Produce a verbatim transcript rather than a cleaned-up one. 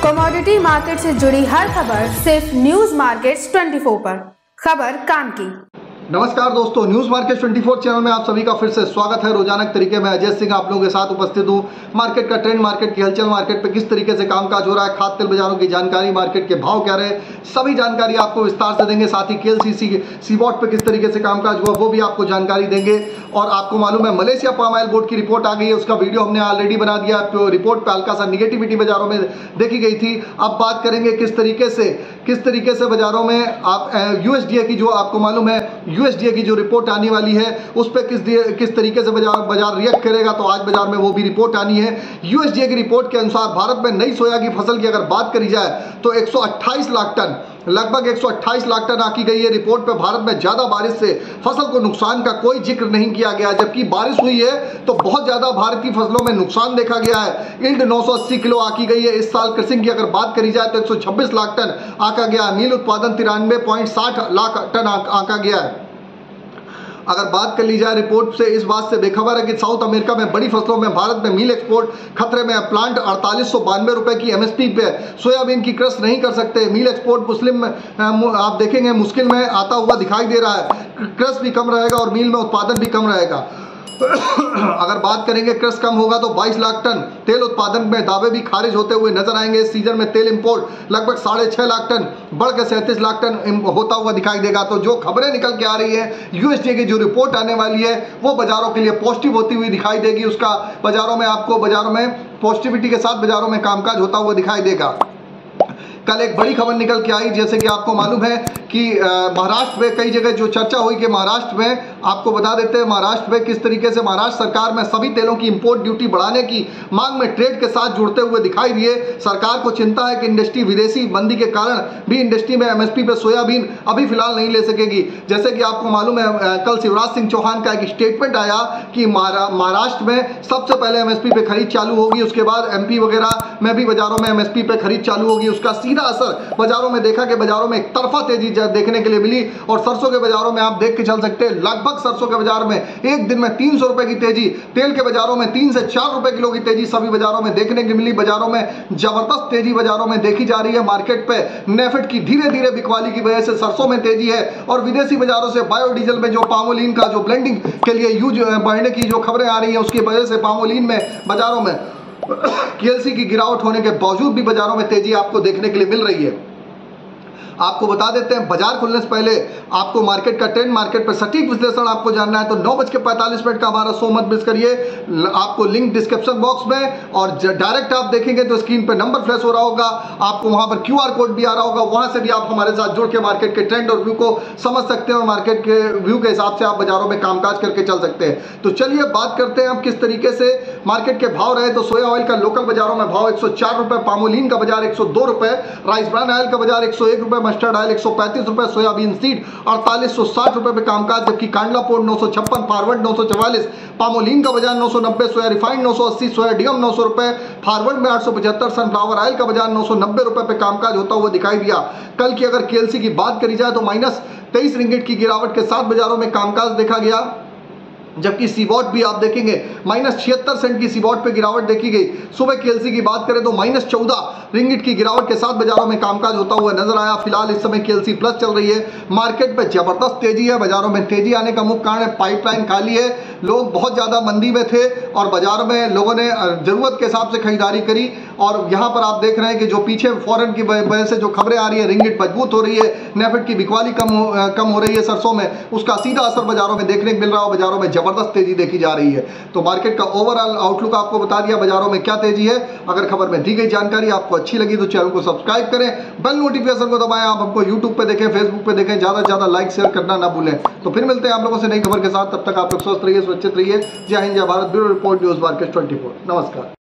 Commodity market से जुड़ी हर खबर सिर्फ न्यूज मार्केट्स चौबीस पर। खबर काम की। नमस्कार दोस्तों, न्यूज मार्केट चौबीस चैनल में आप सभी का फिर से स्वागत है। रोजाना के तरीके में अजय सिंह आप लोगों के साथ उपस्थित हूँ। मार्केट का ट्रेंड, मार्केट की हलचल, मार्केट पे किस तरीके से कामकाज हो रहा है, खाद्य तेल बाजारों की जानकारी, मार्केट के भाव क्या रहे, सभी जानकारी आपको विस्तार से देंगे। साथ ही केएलसीसी सीबॉट पे किस तरीके से कामकाज हुआ वो भी आपको जानकारी देंगे। और आपको मालूम है मलेशिया पाम ऑयल बोर्ड की रिपोर्ट आ गई है, उसका वीडियो हमने ऑलरेडी बना दिया। तो रिपोर्ट पे हल्का सा निगेटिविटी बाजारों में देखी गई थी। अब बात करेंगे किस तरीके से किस तरीके से बाजारों में आप यूएसडीए की जो आपको मालूम है यूएसडीए की जो रिपोर्ट आने वाली है उस पर किस किस तरीके से बाजार बाजार रिएक्ट करेगा। तो आज बाजार में वो भी रिपोर्ट आनी है। यूएसडीए की रिपोर्ट के अनुसार भारत में नई सोया की फसल की अगर बात करी जाए तो एक सौ अट्ठाईस लाख टन लगभग एक सौ अट्ठाईस लाख टन आकी गई है। रिपोर्ट पे भारत में ज्यादा बारिश से फसल को नुकसान का कोई जिक्र नहीं किया गया, जबकि बारिश हुई है तो बहुत ज्यादा भारत की फसलों में नुकसान देखा गया है। यील्ड नौ सौ अस्सी किलो आकी गई है। इस साल कृषि की अगर बात करी जाए तो एक सौ छब्बीस लाख टन आका गया है। मील उत्पादन तिरानवे पॉइंट साठ लाख टन आका गया है। अगर बात कर ली जाए रिपोर्ट से इस बात से बेखबर है कि साउथ अमेरिका में बड़ी फसलों में भारत में मील एक्सपोर्ट खतरे में। प्लांट अड़तालीस सौ बानवे रुपए की एमएसपी पे सोयाबीन की क्रश नहीं कर सकते। मील एक्सपोर्ट मुस्लिम आप देखेंगे मुश्किल में आता हुआ दिखाई दे रहा है। क्रश भी कम रहेगा और मील में उत्पादन भी कम रहेगा। अगर बात करेंगे क्रश कम होगा तो बाईस लाख टन तेल उत्पादन में दावे भी खारिज होते हुए नजर आएंगे। इस सीजन में तेल इंपोर्ट लगभग साढ़े छह लाख टन बढ़ के सैंतीस लाख टन होता हुआ दिखाई देगा। तो जो खबरें निकल के आ रही है यूएसडीए की जो रिपोर्ट आने वाली है वो बाजारों के लिए पॉजिटिव होती हुई दिखाई देगी। उसका बाजारों में आपको बाजारों में पॉजिटिविटी के साथ बाजारों में कामकाज होता हुआ दिखाई देगा। कल एक बड़ी खबर निकल के आई, जैसे कि आपको मालूम है कि महाराष्ट्र में कई जगह जो चर्चा हुई कि महाराष्ट्र में आपको बता देते हैं महाराष्ट्र में किस तरीके से महाराष्ट्र सरकार में सभी तेलों की इंपोर्ट ड्यूटी बढ़ाने की मांग में ट्रेड के साथ जुड़ते हुए दिखाई दिए। सरकार को चिंता है कि इंडस्ट्री विदेशी मंदी के कारण भी इंडस्ट्री में एमएसपी पे सोयाबीन अभी फिलहाल नहीं ले सकेगी। जैसे कि आपको मालूम है कल शिवराज सिंह चौहान का एक स्टेटमेंट आया कि महाराष्ट्र में सबसे पहले एमएसपी पे खरीद चालू होगी, उसके बाद एमपी वगैरह में भी बाजारों में एमएसपी पे खरीद चालू होगी। उसका सीधा असर बाजारों में देखा कि बाजारों में एक तरफा तेजी देखने के लिए मिली। और सरसों के बाजारों में आप देख के चल सकते हैं लगभग सरसों के बाजार में एक दिन में तीन सौ रुपए की तेजी, तेल के बाजारों में तीन से चार रुपए किलो की तेजी सभी बाजारों में देखने की मिली। बाजारों में जबरदस्त तेजी बाजारों में देखी जा रही है। मार्केट पे नेफेड की धीरे धीरे बिकवाली की वजह से सरसों में तेजी है। और विदेशी बाजारों से बायोडीजल में जो पामोलिन का जो ब्लेंडिंग के लिए यूज बढ़ने की जो खबरें आ रही है उसकी वजह से पामोलिन में बाजारों में केएलसी की गिरावट होने के बावजूद भी बाजारों में तेजी आपको देखने के लिए मिल रही है। आपको बता देते हैं बाजार खुलने से पहले आपको मार्केट का ट्रेंड, मार्केट पर सटीक विश्लेषण आपको जानना है तो नौ बज के पैंतालीस मिनट का हमारा शो मत मिस करिए। आपको लिंक डिस्क्रिप्शन बॉक्स में और डायरेक्ट आप देखेंगे तो स्क्रीन पे नंबर फ्लैश हो रहा होगा, आपको वहां पर क्यूआर कोड भी आ रहा होगा, वहां से भी आप हमारे साथ जुड़ के मार्केट के ट्रेंड और व्यू को समझ सकते हैं और मार्केट के व्यू के हिसाब से आप बाजारों में कामकाज करके चल सकते हैं। तो चलिए बात करते हैं हम किस तरीके से मार्केट के भाव रहे। तो सोया ऑयल का लोकल बाजारों में भाव एक सौ चार रुपए, पामोलिन का बाजार एक सौ दो रुपए, राइस ब्रान ऑयल का बाजार एक सौ एक रुपए, मस्टर्ड ऑयल एक सौ पैंतीस रुपए, सोयाबीन सीड अड़तालीस सौ साठ रुपए पे कामकाज, जबकि कांडला पोर्ट नौ सौ छप्पन, फॉरवर्ड नौ सौ चवालीस, पामोलिन का बाजार नौ सौ नब्बे, सोया रिफाइंड नौ सौ अस्सी, सोया डीएम नौ सौ रुपए, फॉरवर्ड में आठ सौ पचहत्तर, सनफ्लावर ऑयल का बाजार नौ सौ नब्बे रुपए पे कामकाज होता हुआ दिखाई दिया। कल की अगर केएलसी की बात करी जाए तो माइनस तेईस रिंगिट की गिरावट के साथ बाजारों में कामकाज देखा गया, जबकि सीबॉट भी आप देखेंगे माइनस छिहत्तर सेंट की सीबॉट पे गिरावट देखी गई। सुबह केएलसी की बात करें तो माइनस चौदह रिंगिट की गिरावट के साथ बाजारों में कामकाज होता हुआ नजर आया। फिलहाल इस समय केएलसी प्लस चल रही है। मार्केट पे जबरदस्त तेजी है। बाजारों में तेजी आने का मुख्य कारण है पाइपलाइन खाली है, लोग बहुत ज्यादा मंदी में थे और बाजार में लोगों ने जरूरत के हिसाब से खरीदारी करी। और यहाँ पर आप देख रहे हैं कि जो पीछे फॉरेन की वजह से जो खबरें आ रही है, रिंगिट मजबूत हो रही है, नेफेड की बिकवाली कम हो, कम हो रही है सरसों में, उसका सीधा असर बाजारों में देखने को मिल रहा है। बाजारों में जबरदस्त तेजी देखी जा रही है। तो मार्केट का ओवरऑल आउटलुक आपको बता दिया बाजारों में क्या तेजी है। अगर खबर में दी गई जानकारी आपको अच्छी लगी तो चैनल को सब्सक्राइब करें, बेल नोटिफिकेशन को दबाएं। आप हमको यूट्यूब पे देखें, फेसबुक पे देखें, ज्यादा से ज्यादा लाइक शेयर करना ना भूलें। तो फिर मिलते हैं आप लोगों से नई खबर के साथ। तब तक आप लोग स्वस्थ रहिए, सुरक्षित रहिए। जय हिंद, जय Bharat. Bureau report, news market चौबीस। नमस्कार।